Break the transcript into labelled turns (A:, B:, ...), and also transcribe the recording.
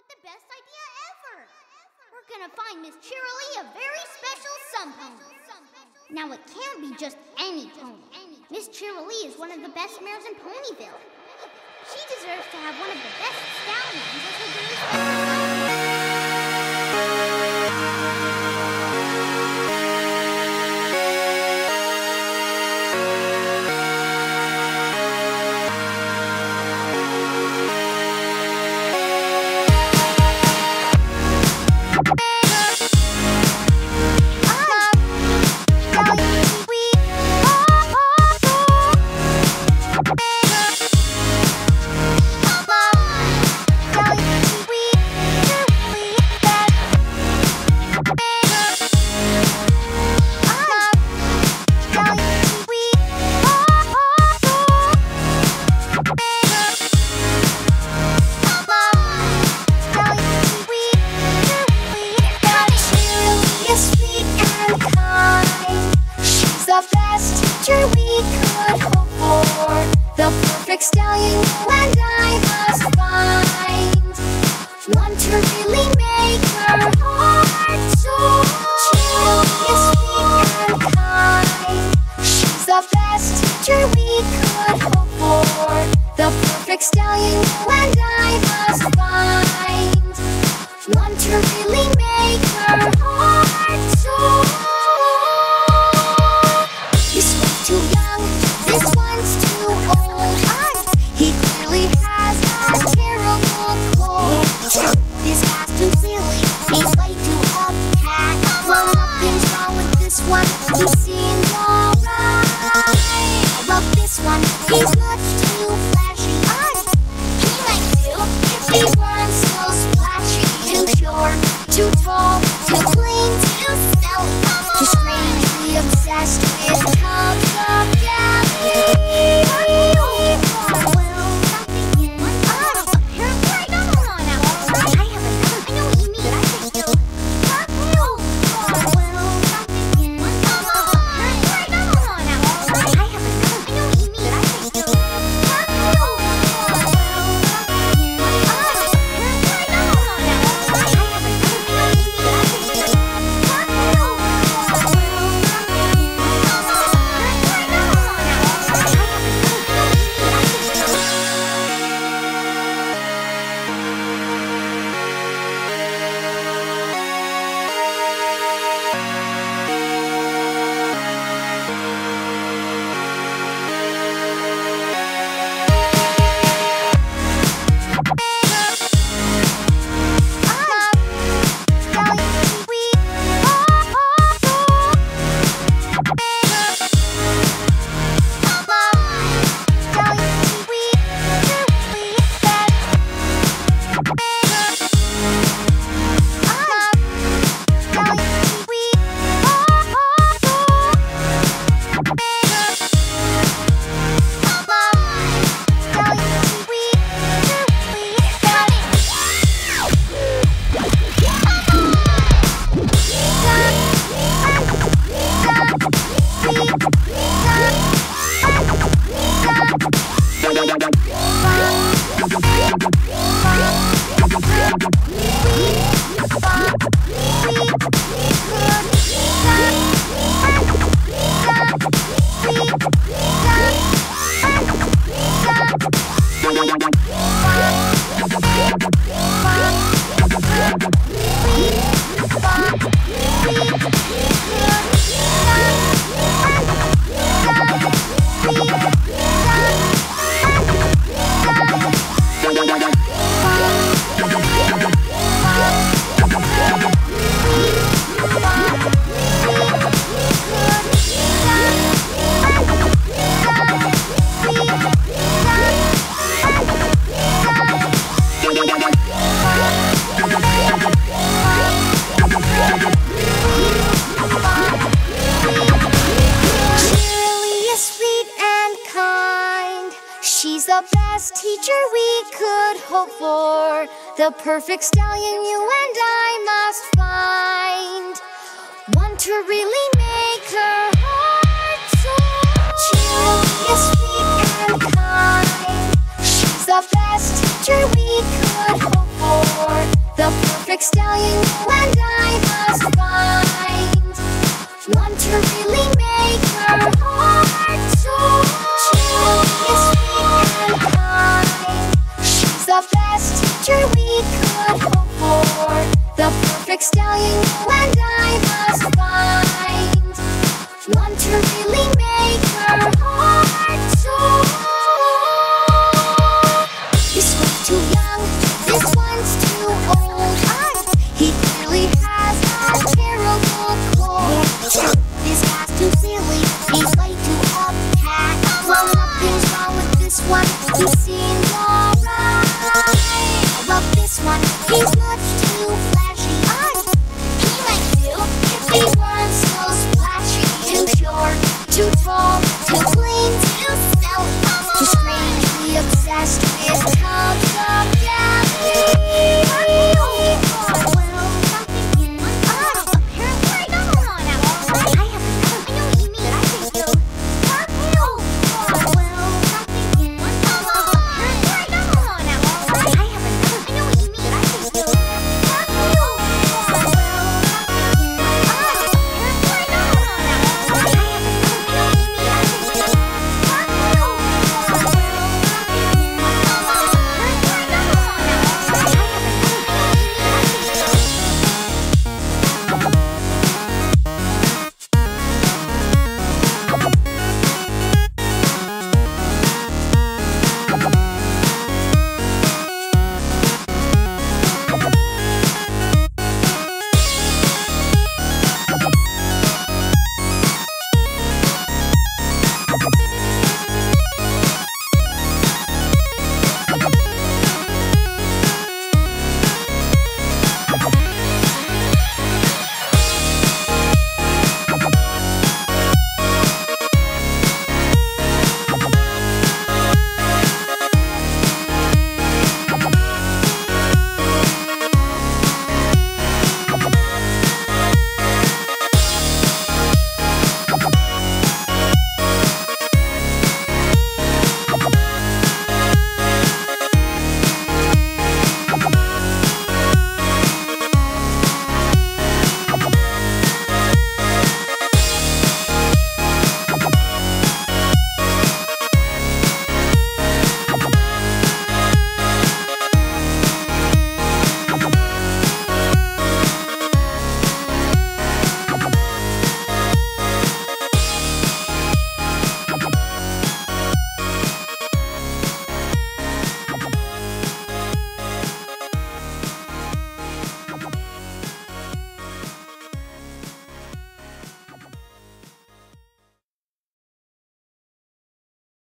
A: The best idea ever! We're gonna find Miss Cheerilee a very special sun pony. Now it can't be just any pony. Miss Cheerilee is one of the best mares in Ponyville. She deserves to have one of the best stallions as her very special.
B: Stallion, you and I must find one to really make her heart soar. She is sweet and kind. She's the best teacher we could hope for. The perfect stallion, you and I must find one to really make her heart soar. This one's too young, this one's too old. He clearly has a terrible cold. He's fast and silly, he's way too uptight. Well, nothing's wrong with this one, he seems alright. I love this one, he's much too flashy. He might do if he weren't so splashy. Too short, too tall, too clean, too smelly, too strangely obsessed with cups of jelly. The best teacher we could hope for. The perfect stallion you and I must find. One to really make her heart soar. She is sweet and kind. She's the best teacher we could hope for. best teacher we could hope for. The perfect stallion you and I must find. One to really make her heart soar. This one's too young, this one's too old. He clearly has a terrible cold. This guy's too silly, he's way too uptight. Well, nothing's wrong with this one, he seems alright. I love this one, he's much